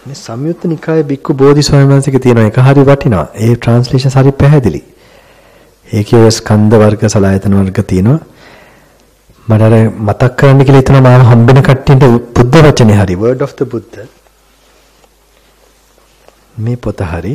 මේ සංයුත්ත නිකායේ බික්කු බෝධි ස්වාමීන් වහන්සේගේ තියෙන එක හරි වටිනවා. ඒ ට්‍රාන්ස්ලේෂන්ස් හරි පැහැදිලි. ඒකේ ස්කන්ධ වර්ග සලආයතන වර්ග තියෙනවා. මට අර මතක් කරන්න කියලා හිතනවා මාව හම්බෙන කට්ටියට බුද්ධ වචනේ හරි word of the Buddha. මේ පොත හරි.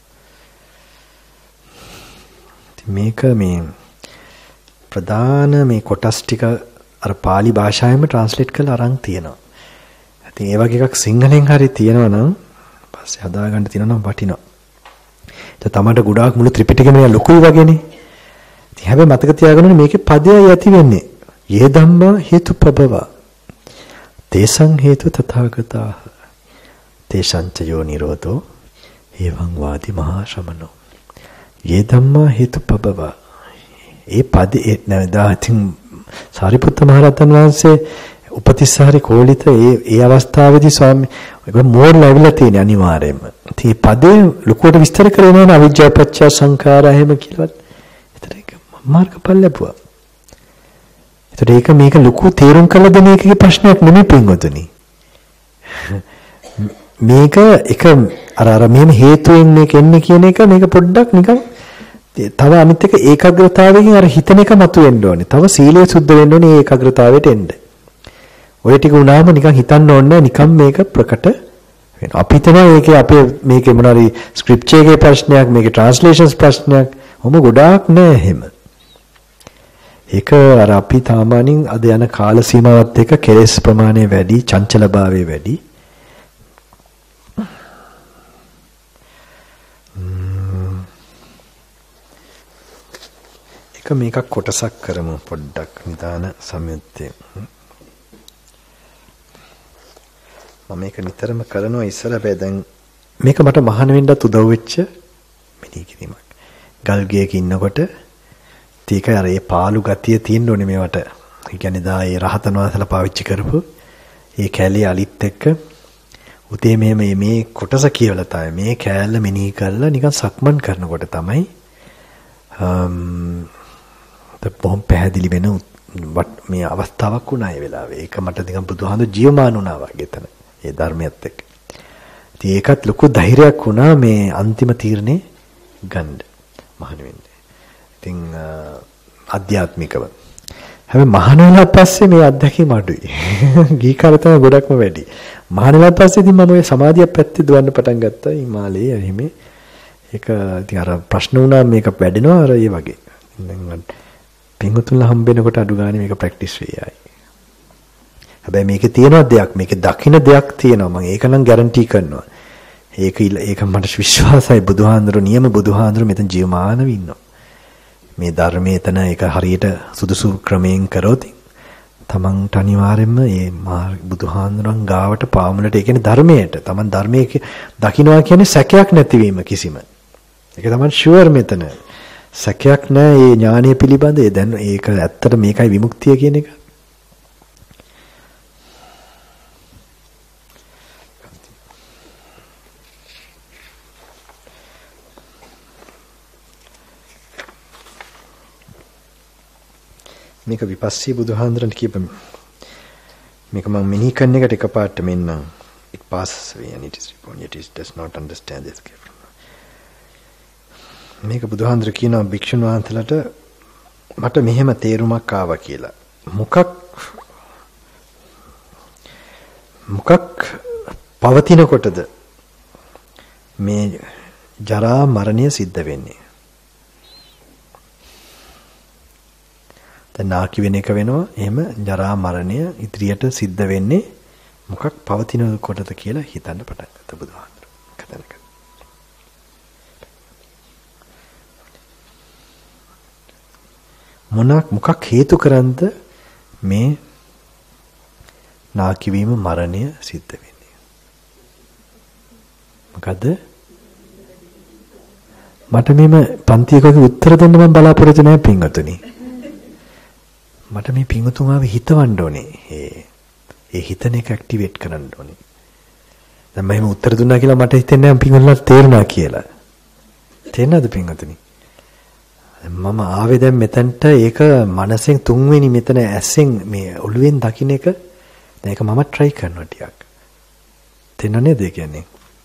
මේක මේ ප්‍රධාන මේ කොටස් ටික අර pāli භාෂාවෙන්ම ට්‍රාන්ස්ලේට් කරලා අරන් තියෙනවා. ඉතින් ඒ වගේ එකක් සිංහලෙන් හරි තියෙනවා නම් පස්සේ හදාගන්න තියෙනවා නම් වටිනවා. ඒක තමයි ගොඩාක් මුළු ත්‍රිපිටකෙම ලොකුයි වගේනේ. ඉතින් හැබැයි මතක තියාගන්න මේකේ පදයයි ඇති වෙන්නේ. යේ ධම්මා හේතුපබව. තේසං හේතු තථාගතා. තේසං ච යෝ නිරෝධෝ එවං වාදි මහා ශ්‍රමණෝ. යේ ධම්මා හේතුපබව. ඒ පදේ නේදා ඉතින් සාරිපුත්ත මහ රහතන් වහන්සේ උපතිස්සහරි කෝලිත ඒ අවස්ථාවේදී ස්වාමී ඒක මෝඩ් ලැබිලා තියෙන අනිවාර්යයෙන්ම. ඉතින් මේ පදේ ලොකුවට විස්තර කරේ නෑ අවිජ්ජා පත්‍ය සංඛාරා එහෙම කියලාවත්. ඒතර ඒක මාර්ගඵල ලැබුවා. ඒතර ඒක මේක ලොකු තේරුම් කළ දෙන එකේ ප්‍රශ්නයක් නෙමෙයි පින්වතුනි. මේක එක අර මෙහෙම හේතුවෙන් මේක එන්නේ කියන එක මේක පොඩ්ඩක් නිකන් තව අනිත් එක ඒකාග්‍රතාවයෙන් අර හිතන එක මතුවෙන්න ඕනේ. තව සීලය සුද්ධ වෙන්න ඕනේ ඒ ඒකාග්‍රතාවයට එන්න. ඔය ටික උනාම නිකන් හිතන්න ඕනේ නිකන් මේක ප්‍රකට වෙනවා. අපි හිතනවා මේකේ අපේ මේකේ මොනවාරි ස්ක්‍රිප්චර් එකේ ප්‍රශ්නයක් මේකේ ට්‍රාන්ස්ලේෂන්ස් ප්‍රශ්නයක් ඔහොම ගොඩාක් නෑ එහෙම. ඒක අර අපි සාමාන්‍යයෙන් අද යන කාල සීමාවත් එක්ක කෙලෙස් ප්‍රමාණය වැඩි, චංචලභාවය වැඩි. මේක කොටසක් කරමු පොඩ්ඩක් නිදාන සම්යුත්තේ. මම මේක නිතරම කරනවා ඉස්සර හැබැයි දැන් මේක මට මහාන වෙන්නත් උදව් වෙච්ච මෙනි කිරීමක්. ගල් ගියක ඉන්නකොට තීක අර ඒ පාළු ගතිය තියෙන්න ඕනේ මේවට. ඒ කියන්නේ දා ඒ රහතන් වහන්සේලා පාවිච්චි කරපු ඒ කැලේ අලිත් එක්ක උතේ මේ කොටස කියවලා තමයි මේ කෑල්ල මෙනෙහි කරලා නිකන් සක්මන් කරනකොට තමයි බොහොම පැහැදිලි වෙන මේ අවස්ථාවක් වුණා ඒ වෙලාවේ. ඒක මට නිකන් බුදුහාමුදුරු ජීවමාන වුණා වගේ එතන. ඒ ධර්මයත් එක්ක. ඉතින් ඒකත් ලොකු ධෛර්යයක් වුණා මේ අන්තිම තීරණේ ගන්න මහාන වෙන්නේ. ඉතින් ආධ්‍යාත්මිකව. හැබැයි මහාන වෙලා පස්සේ මේ අත්දැකීම අඩුයි. ගී කාලේ තමයි ගොඩක්ම වැඩි. මහාන වෙලා පස්සේ ඉතින් මම ඔය සමාධිය පැත්තේ දුවන්න පටන් ගත්තා. හිමාලයේ එහෙම. ඒක ඉතින් අර ප්‍රශ්න වුණා මේක වැඩෙනවා අර ඒ වගේ. දැන් පින්වතුන්ලා හම්බෙනකොට අඩු ගානේ මේක ප්‍රැක්ටිස් වෙයි. හැබැයි මේකේ තියෙන දෙයක් මේකේ දකින්න දෙයක් තියෙනවා මම ඒක නම් ගැරන්ටි කරනවා. ඒක මට විශ්වාසයි බුදුහාඳුරු නියම බුදුහාඳුරු මෙතන ජීවමානව ඉන්නවා. මේ ධර්මයේ එතන ඒක හරියට සුදුසු ක්‍රමයෙන් කරොත් තමන්ට අනිවාර්යයෙන්ම මේ බුදුහාඳුරන් ගාවට පාමුලට ඒ කියන්නේ ධර්මයට තමන් ධර්මයේ දකින්නවා කියන්නේ සැකයක් නැතිවීම කිසිම. ඒක තමයි ෂුවර් මෙතන. සැකයක් නැහැ මේ ඥානීය පිළිබඳ ඒ දැන් ඒක ඇත්තට මේකයි විමුක්තිය කියන එක. මේක විපස්සී බුදුහාඳුරන් කියපම මේක මම මිනී කරන එකට එකපාරට මෙන්න it passes away and it is reborn yet it does not understand this. මේක බුදුහාඳුර කියනවා භික්ෂුන් වහන්සේලාට මට මෙහෙම තේරුමක් ආවා කියලා. මොකක් පවතිනකොටද මේ ජරා මරණය සිද්ධ වෙන්නේ? දැන් නාකි වෙන එක වෙනවා. එහෙම ජරා මරණය ඉදිරියට සිද්ධ වෙන්නේ මොකක් පවතිනකොටද කියලා හිතන්න පටන් ගත්තා බුදුහාඳුර. කතනක මොකක් හේතු කරන්ද මේ නාකි වීම මරණය සිද්ධ වෙන්නේ? මොකද මට මේම පන්තියකගේ උත්තර දෙන්න මම බලාපොරොත්තු නැහැ පින්වතුනි. මට මේ පින්වතුමාව හිතවන්න ඕනේ. ඒ හිතන එක ඇක්ටිවේට් කරන්න ඕනේ. දැන් මම උත්තර දුන්නා කියලා මට හිතෙන්නේ නැහැ පින්වතුන්ලා තේරුණා කියලා. තේරෙනවද පින්වතුනි? මම ආවේ දැන් මෙතනට ඒක මනසෙන් තුන්වෙනි මෙතන ඇසෙන් මේ ඔළුවෙන් දකින්න එක දැන් ඒක මම try කරනවා ටිකක්. තේරෙනව නේද කියන්නේ?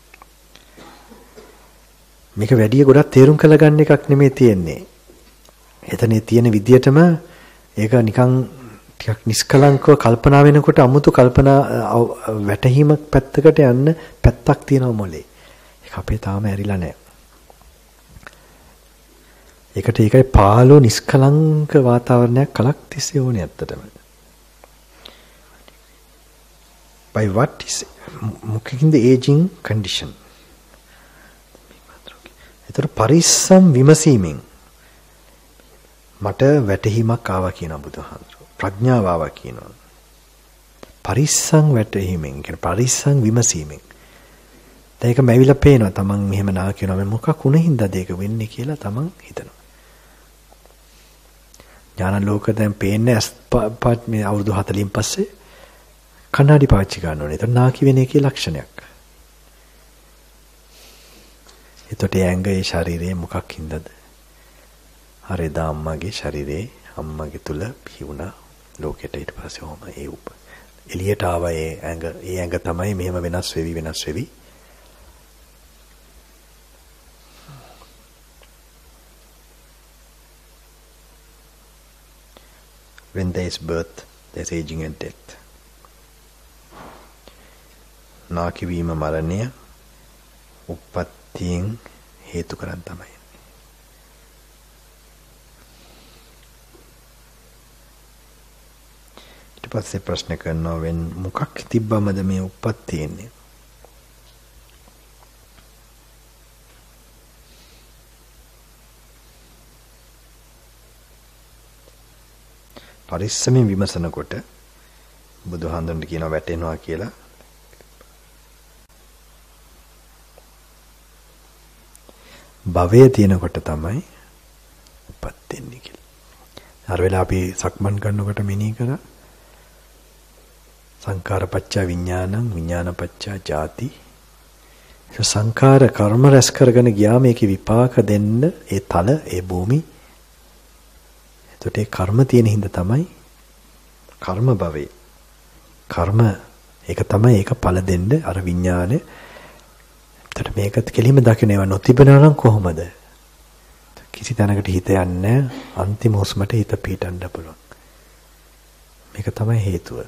මේක වැඩි ගොඩක් තේරුම් කරගන්න එකක් නෙමෙයි තියෙන්නේ. එතනේ තියෙන විදියටම ඒක නිකන් ටිකක් නිස්කලංකව කල්පනා වෙනකොට 아무තු කල්පනා වැටහීමක් පැත්තකට යන්න පැත්තක් තියෙනවා මොලේ. ඒක අපේ තාම ඇරිලා නැහැ. ඒකට ඒකයි පාළෝ නිස්කලංක වාතාවරණයක් කලක් තිස්සේ ඕනේ ඇත්තටම. By what is මොකකින්ද aging condition? ඒතර පරිස්සම් විමසීමෙන් මට වැටහීමක් ආවා කියනවා බුදුහාමුදුරුවෝ. ප්‍රඥාව ආවා කියනවා. පරිස්සම් වැටහීමෙන් කියන්නේ පරිස්සම් විමසීමෙන්. දැන් ඒක මැවිලා පේනවා. Taman මෙහෙම නා කියනවා මොකක් වුණින්දද ඒක වෙන්නේ කියලා Taman හිතනවා. ඥාන ලෝක දැන් පේන්නේ මේ අවුරුදු 40න් පස්සේ කණ්ණාඩි පාවිච්චි ගන්න ඕනේ. ඒක නාකි වෙන එකේ ලක්ෂණයක්. එතකොට ඇඟේ ශරීරයේ මොකක් හින්දාද? අර එදා අම්මගේ ශරීරයේ අම්මගේ තුල පිහුණා ලෝකෙට ඊට පස්සේ ඔහම ඒ එළියට ආව ඒ ඇඟ තමයි මෙහෙම වෙනස් වෙවි when there is birth there is aging and death. නාකි වීම මරණය උප්පත්තියෙන් හේතු කරන් තමයි. ඊට පස්සේ ප්‍රශ්න කරනවා වෙන මොකක් තිබ්බමද මේ උප්පත්තිය එන්නේ? පරිස්සමෙන් විමසනකොට බුදුහාඳුන්ට කියනවා වැටෙනවා කියලා. භවයේ තියෙනකොට තමයි උපත් වෙන්නේ කියලා. අර වෙලාව අපි සක්මන් කරනකොට මෙනෙහි කරා සංකාරපච්චා විඥානං විඥානපච්චා ජාති. සංකාර කර්ම රැස් කරගෙන ගියාම ඒකේ විපාක දෙන්න ඒ තල ඒ භූමි. එතකොට ඒ කර්ම තියෙන හින්දා තමයි කර්ම භවේ. කර්ම ඒක තමයි ඒක ඵල දෙන්න අර විඥානේ. එතකොට මේකත් කෙලිම දකින්න ඒවා නොතිබෙනවා නම් කොහොමද? කිසි තැනකට හිත යන්නේ අන්තිම හුස්මට හිත පිටන්න පුළුවන්. මේක තමයි හේතුව.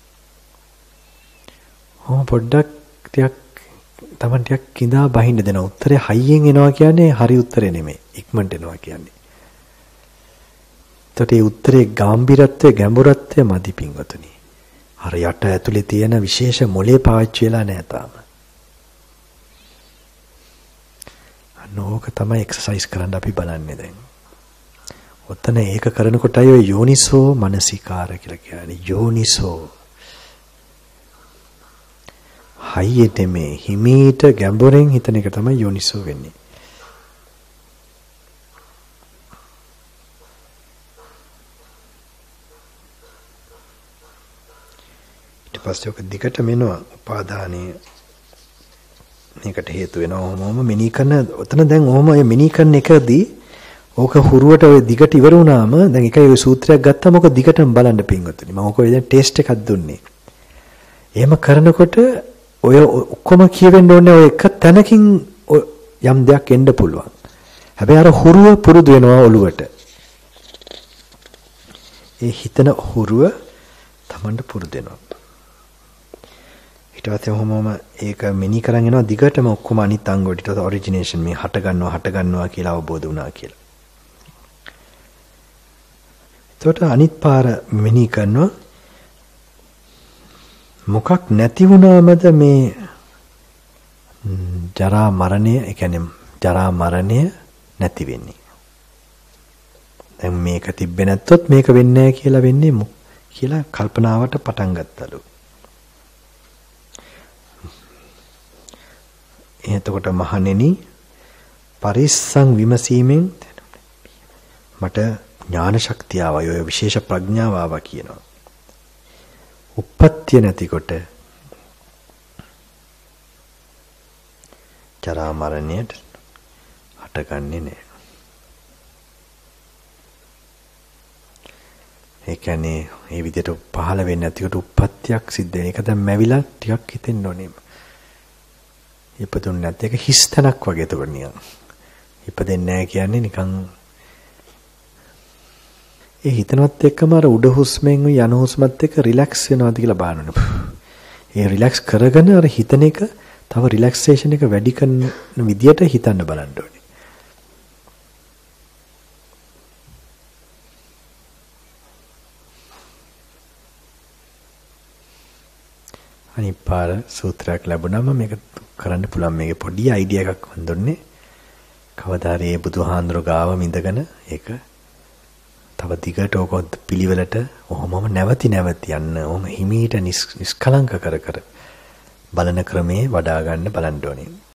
පොඩ්ඩක් ටිකක් කිඳා බහින්න දෙන උත්තරේ හයියෙන් එනවා කියන්නේ හරි උත්තරේ නෙමෙයි. ඉක්මනට එනවා කියන්නේ. එතකොට මේ උත්තරේ ගැඹිරත්වය ගැඹුරත්වය මදි පින්වතුනි. අර යට ඇතුලේ තියෙන විශේෂ මොලේ පාවිච්චි වෙලා නැහැ තාම. අනෝක තමයි එක්සර්සයිස් කරන්න අපි බලන්නේ දැන්. ඔතන ඒක කරනකොටයි ඔය යෝනිසෝ මනසිකාර කියලා කියන්නේ. යෝනිසෝ හයියට මේ හිමීට ගැඹුරෙන් හිතන එක තමයි යෝනිසෝ වෙන්නේ. ඊට පස්සේ ඔක දිගටම එනවා උපාදානීය මේකට හේතු වෙනවා. ඔහොම මෙනී කරන ඔතන දැන් ඔහොම ඔය මෙනී කරන එකදී ඕක හුරුවට ඔය දිගට ඉවර වුණාම දැන් එකයි ඔය සූත්‍රයක් ගත්තම ඔක දිගටම බලන්න පින්වතුනි. මම ඔක දැන් ටෙස්ට් එකක් දුන්නේ. එහෙම කරනකොට ඔය ඔක්කොම කියවෙන්න ඕනේ ඔය එක තැනකින් යම් දෙයක් එන්න පුළුවන්. හැබැයි අර හුරුව පුරුදු වෙනවා ඔළුවට. ඒ හිතන හුරුව Tamanට පුරුදු වෙනවා. ඊට පස්සේ ඔහොමම ඒක මෙනි කරන් යනවා දිගටම ඔක්කොම අනිත් අංග වලට ඔරිජිනේෂන් මේ හට ගන්නවා කියලා අවබෝධ වුණා කියලා. එතකොට අනිත් පාර මෙනි කරනවා මොකක් නැති වුණාමද මේ ජරා මරණය, ඒ කියන්නේ ජරා මරණය නැති වෙන්නේ. දැන් මේක තිබ්බේ නැත්තොත් මේක වෙන්නේ නැහැ කියලා වෙන්නේ කියලා කල්පනාවට පටන් ගත්තලු. එතකොට මහණෙනි පරිස්සම් විමසීමෙන් මට ඥාන ශක්තිය ආවා, ඔය විශේෂ ප්‍රඥාව ආවා කියනවා. උප්පත්තිය නැතිකොට ජරා මරණයට හටගන්නේ නැහැ. ඒ කියන්නේ මේ විදිහට පහළ වෙන්නේ නැතිකොට උප්පත්තියක් සිද්ධ වෙන එක දැන් මැවිලා ටිකක් හිතෙන්න ඕනේ. ඉපදුන්නේ නැත්නම් ඒක හිස් තැනක් වගේ එතකොට නිකන්. ඉපදෙන්නේ නැහැ කියන්නේ නිකන් ඒ හිතනවත් එක්කම අර උඩ හුස්මෙන් යන හුස්මත් එක්ක රිලැක්ස් වෙනවාද කියලා බලන්න. ඒ රිලැක්ස් කරගෙන අර හිතන එක තව රිලැක්සේෂන් එක වැඩි කරන විදියට හිතන්න බලන්න ඕනේ. අනිත් පාර සූත්‍රයක් ලැබුණාම මේක කරන්න පුළුවන්. මේකේ පොඩි අයිඩියා එකක් මම දුන්නේ. කවදා හරි මේ බුදුහාඳුර ගාව මිඳගෙන ඒක තව දිගට ඕක පිළිවෙලට ඔහොමම නැවති යන්න ඔහොම හිමීට නිස්කලංක කර බලන ක්‍රමේ වඩා ගන්න බලන්න ඕනේ.